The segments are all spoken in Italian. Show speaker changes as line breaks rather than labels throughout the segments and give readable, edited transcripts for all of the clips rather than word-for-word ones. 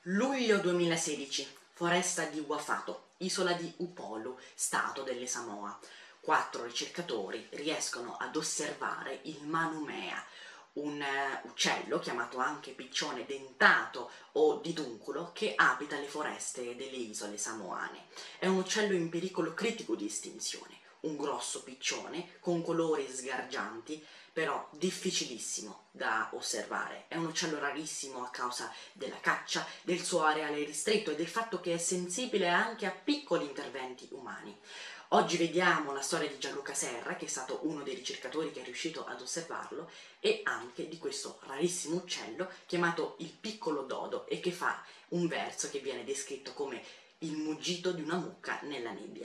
Luglio 2016, foresta di Wafato, isola di Upolu, stato delle Samoa. 4 ricercatori riescono ad osservare il manumea, un uccello chiamato anche piccione dentato o didunculo che abita le foreste delle isole samoane. È un uccello in pericolo critico di estinzione, un grosso piccione con colori sgargianti, però difficilissimo da osservare. È un uccello rarissimo a causa della caccia, del suo areale ristretto e del fatto che è sensibile anche a piccoli interventi umani. Oggi vediamo la storia di Gianluca Serra, che è stato uno dei ricercatori che è riuscito ad osservarlo, e anche di questo rarissimo uccello chiamato il piccolo dodo e che fa un verso che viene descritto come il muggito di una mucca nella nebbia.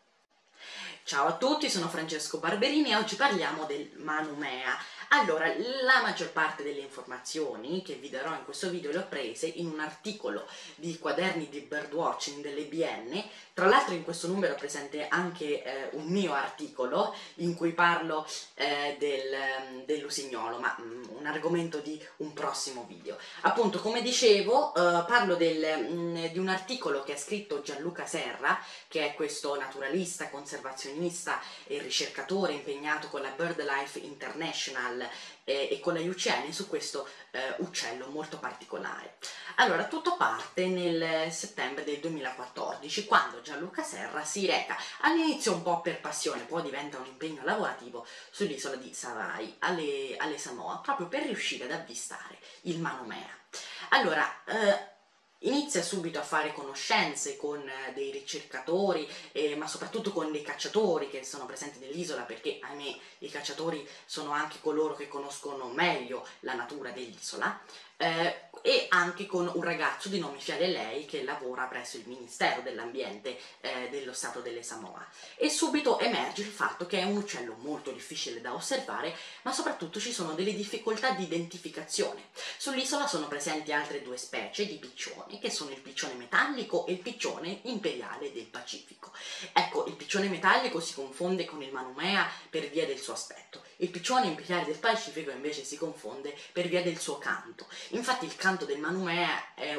Ciao a tutti, sono Francesco Barberini e oggi parliamo del manumea. Allora, la maggior parte delle informazioni che vi darò in questo video le ho prese in un articolo di Quaderni di Birdwatching dell'EBN. Tra l'altro in questo numero è presente anche un mio articolo in cui parlo dell'usignolo, ma un argomento di un prossimo video. Appunto, come dicevo, parlo di un articolo che ha scritto Gianluca Serra, che è questo naturalista, conservazionista e ricercatore impegnato con la BirdLife International e con la IUCN su questo uccello molto particolare. Allora, tutto parte nel settembre del 2014, quando Gianluca Serra si reca all'inizio un po' per passione, poi diventa un impegno lavorativo sull'isola di Savai, alle Samoa, proprio per riuscire ad avvistare il manumea. Allora, inizia subito a fare conoscenze con dei ricercatori, ma soprattutto con dei cacciatori che sono presenti nell'isola, perché ahimè i cacciatori sono anche coloro che conoscono meglio la natura dell'isola, e anche con un ragazzo di nome Fiale Lei che lavora presso il Ministero dell'Ambiente dello Stato delle Samoa. E subito emerge il fatto che è un uccello molto difficile da osservare, ma soprattutto ci sono delle difficoltà di identificazione. Sull'isola sono presenti altre 2 specie di piccioni, che sono il piccione metallico e il piccione imperiale del Pacifico. Ecco, il piccione metallico si confonde con il manumea per via del suo aspetto, il piccione imperiale del Pacifico invece si confonde per via del suo canto. Infatti il canto del manumea è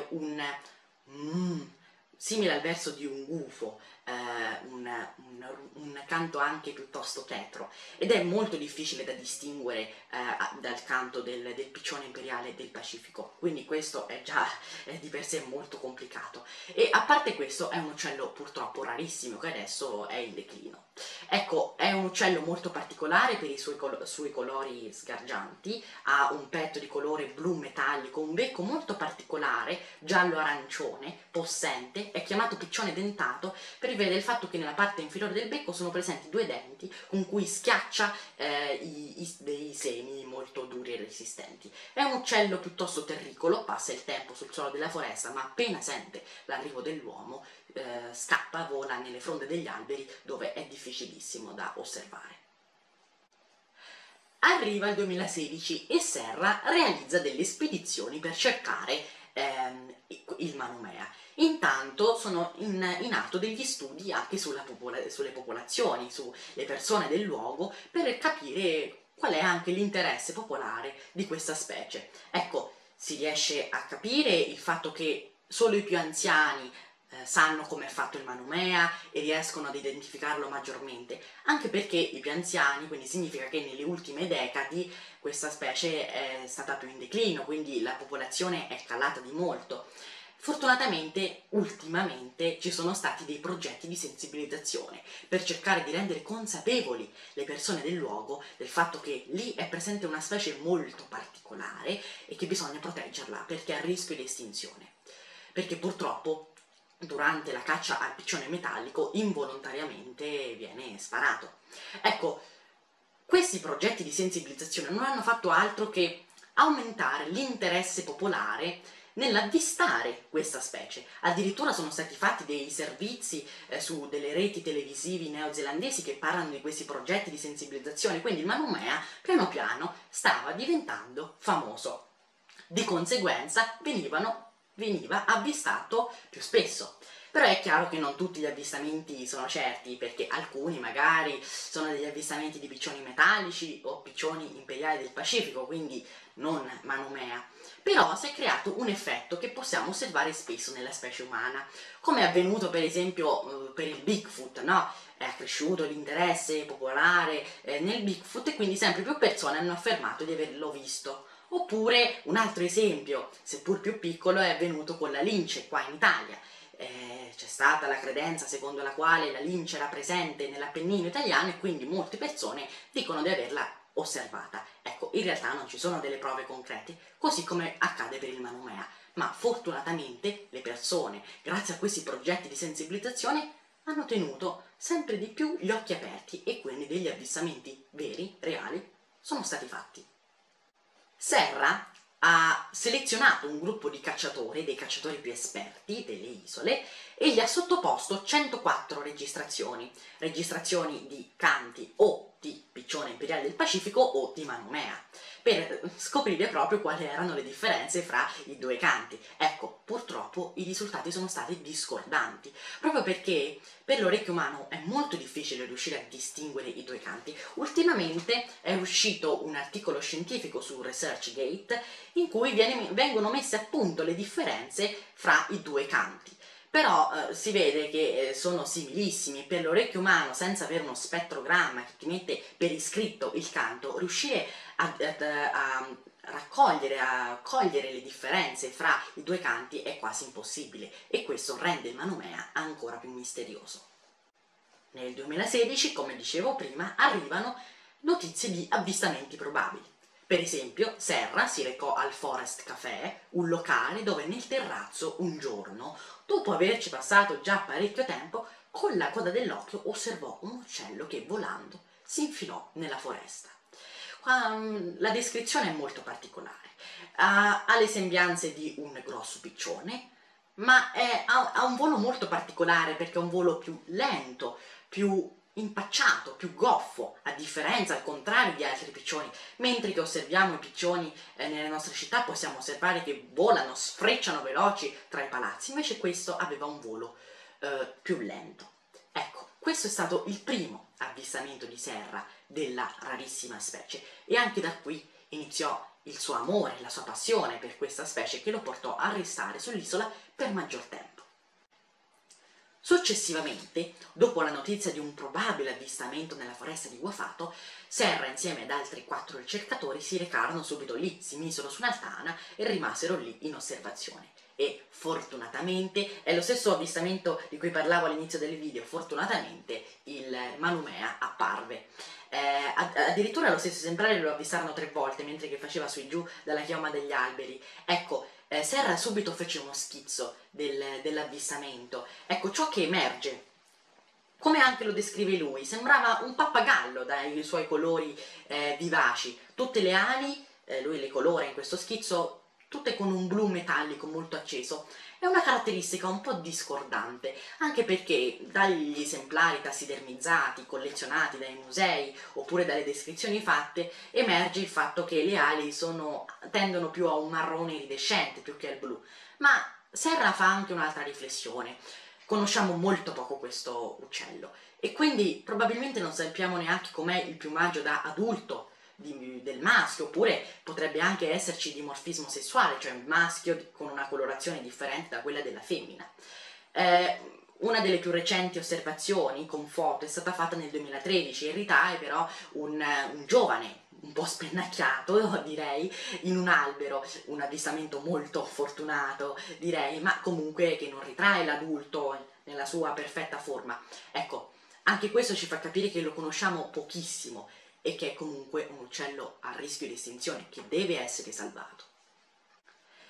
simile al verso di un gufo, un canto anche piuttosto tetro, ed è molto difficile da distinguere dal canto del piccione imperiale del Pacifico, quindi questo è già di per sé molto complicato. E a parte questo è un uccello purtroppo rarissimo che adesso è in declino. Ecco, è un uccello molto particolare per i suoi colori sgargianti, ha un petto di colore blu metallico, un becco molto particolare, giallo-arancione, possente, è chiamato piccione dentato per via del fatto che nella parte inferiore del becco sono presenti 2 denti con cui schiaccia dei semi molto duri e resistenti. È un uccello piuttosto terricolo, passa il tempo sul suolo della foresta, ma appena sente l'arrivo dell'uomo scappa, vola nelle fronde degli alberi dove è difficilissimo da osservare. Arriva il 2016 e Serra realizza delle spedizioni per cercare il manumea. Intanto sono in atto degli studi anche sulle popolazioni, sulle persone del luogo, per capire qual è anche l'interesse popolare di questa specie. Ecco, si riesce a capire il fatto che solo i più anziani sanno come è fatto il manumea e riescono ad identificarlo maggiormente, anche perché i più anziani, quindi significa che nelle ultime decadi questa specie è stata più in declino, quindi la popolazione è calata di molto. Fortunatamente, ultimamente, ci sono stati dei progetti di sensibilizzazione per cercare di rendere consapevoli le persone del luogo del fatto che lì è presente una specie molto particolare e che bisogna proteggerla perché è a rischio di estinzione. Perché purtroppo durante la caccia al piccione metallico involontariamente viene sparato. Ecco, questi progetti di sensibilizzazione non hanno fatto altro che aumentare l'interesse popolare nell'avvistare questa specie. Addirittura sono stati fatti dei servizi su delle reti televisivi neozelandesi che parlano di questi progetti di sensibilizzazione, quindi il manumea piano piano stava diventando famoso. Di conseguenza venivano veniva avvistato più spesso. Però è chiaro che non tutti gli avvistamenti sono certi, perché alcuni magari sono degli avvistamenti di piccioni metallici o piccioni imperiali del Pacifico, quindi non Manumea. Però si è creato un effetto che possiamo osservare spesso nella specie umana, come è avvenuto per esempio per il Bigfoot, no? È cresciuto l'interesse popolare nel Bigfoot e quindi sempre più persone hanno affermato di averlo visto. Oppure un altro esempio, seppur più piccolo, è avvenuto con la lince qua in Italia. C'è stata la credenza secondo la quale la lince era presente nell'Appennino italiano e quindi molte persone dicono di averla osservata. Ecco, in realtà non ci sono delle prove concrete, così come accade per il Manumea, ma fortunatamente le persone, grazie a questi progetti di sensibilizzazione, hanno tenuto sempre di più gli occhi aperti e quindi degli avvistamenti veri, reali, sono stati fatti. Serra ha selezionato un gruppo di cacciatori, dei cacciatori più esperti delle isole, e gli ha sottoposto 104 registrazioni di canti o di piccione imperiale del Pacifico o di Manumea, per scoprire proprio quali erano le differenze fra i due canti. Ecco, purtroppo i risultati sono stati discordanti, proprio perché per l'orecchio umano è molto difficile riuscire a distinguere i due canti. Ultimamente è uscito un articolo scientifico su ResearchGate in cui vengono messe a punto le differenze fra i due canti. Però si vede che sono similissimi. Per l'orecchio umano, senza avere uno spettrogramma che ti mette per iscritto il canto, riuscire a raccogliere, a cogliere le differenze fra i due canti è quasi impossibile, e questo rende il Manumea ancora più misterioso. Nel 2016, come dicevo prima, arrivano notizie di avvistamenti probabili. Per esempio, Serra si recò al Forest Café, un locale dove nel terrazzo un giorno, dopo averci passato già parecchio tempo, con la coda dell'occhio osservò un uccello che volando si infilò nella foresta. Qua, la descrizione è molto particolare, ha le sembianze di un grosso piccione, ma ha un volo molto particolare perché è un volo più lento, più impacciato, più goffo, a differenza, al contrario, di altri piccioni. Mentre che osserviamo i piccioni nelle nostre città, possiamo osservare che volano, sfrecciano veloci tra i palazzi, invece questo aveva un volo più lento. Ecco, questo è stato il primo avvistamento di Serra della rarissima specie, e anche da qui iniziò il suo amore, la sua passione per questa specie, che lo portò a restare sull'isola per maggior tempo. Successivamente, dopo la notizia di un probabile avvistamento nella foresta di Guafato, Serra insieme ad altri 4 ricercatori si recarono subito lì, si misero su un'altana e rimasero lì in osservazione. E fortunatamente, è lo stesso avvistamento di cui parlavo all'inizio del video, fortunatamente il Manumea apparve. Addirittura lo stesso esemplare lo avvistarono 3 volte mentre che faceva su e giù dalla chioma degli alberi. Ecco, Serra subito fece uno schizzo dell'avvistamento. Ecco, ciò che emerge, come anche lo descrive lui, sembrava un pappagallo dai suoi colori vivaci. Tutte le ali, lui le colora in questo schizzo, tutte con un blu metallico molto acceso. È una caratteristica un po' discordante, anche perché dagli esemplari tassidermizzati, collezionati dai musei, oppure dalle descrizioni fatte, emerge il fatto che le ali tendono più a un marrone iridescente più che al blu. Ma Serra fa anche un'altra riflessione. Conosciamo molto poco questo uccello e quindi probabilmente non sappiamo neanche com'è il piumaggio da adulto del maschio, oppure potrebbe anche esserci dimorfismo sessuale, cioè un maschio con una colorazione differente da quella della femmina. Una delle più recenti osservazioni con foto è stata fatta nel 2013 e ritrae però un giovane un po' spennacchiato, direi, in un albero, un avvistamento molto fortunato, direi, ma comunque che non ritrae l'adulto nella sua perfetta forma. Ecco, anche questo ci fa capire che lo conosciamo pochissimo e che è comunque un uccello a rischio di estinzione, che deve essere salvato.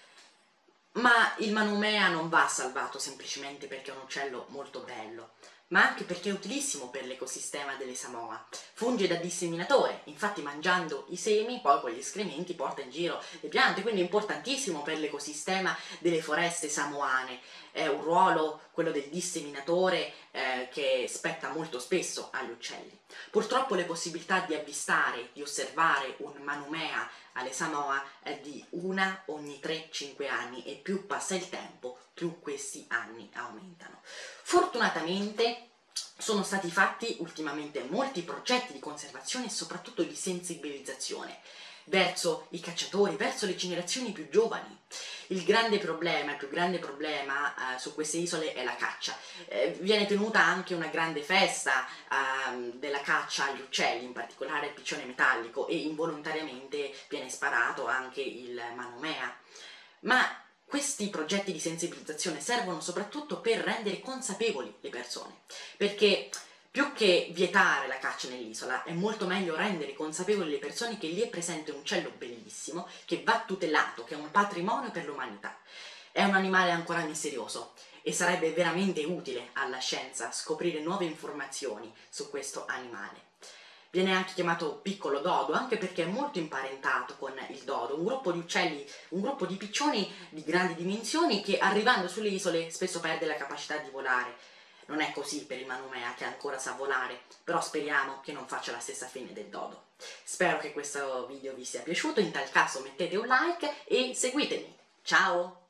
Ma il Manumea non va salvato semplicemente perché è un uccello molto bello, ma anche perché è utilissimo per l'ecosistema delle Samoa. Funge da disseminatore, infatti mangiando i semi, poi con gli escrementi porta in giro le piante, quindi è importantissimo per l'ecosistema delle foreste samoane. È un ruolo, quello del disseminatore, che spetta molto spesso agli uccelli. Purtroppo le possibilità di avvistare, di osservare un manumea alle Samoa è di una ogni 3-5 anni, e più passa il tempo, più questi anni aumentano. Fortunatamente sono stati fatti ultimamente molti progetti di conservazione e soprattutto di sensibilizzazione verso i cacciatori, verso le generazioni più giovani. Il più grande problema su queste isole è la caccia. Viene tenuta anche una grande festa della caccia agli uccelli, in particolare il piccione metallico, e involontariamente viene sparato anche il manumea. Ma questi progetti di sensibilizzazione servono soprattutto per rendere consapevoli le persone, perché più che vietare la caccia nell'isola è molto meglio rendere consapevoli le persone che lì è presente un uccello bellissimo che va tutelato, che è un patrimonio per l'umanità. È un animale ancora misterioso e sarebbe veramente utile alla scienza scoprire nuove informazioni su questo animale. Viene anche chiamato piccolo dodo, anche perché è molto imparentato con il dodo, un gruppo di uccelli, un gruppo di piccioni di grandi dimensioni che arrivando sulle isole spesso perde la capacità di volare. Non è così per il manumea, che ancora sa volare, però speriamo che non faccia la stessa fine del dodo. Spero che questo video vi sia piaciuto, in tal caso mettete un like e seguitemi. Ciao!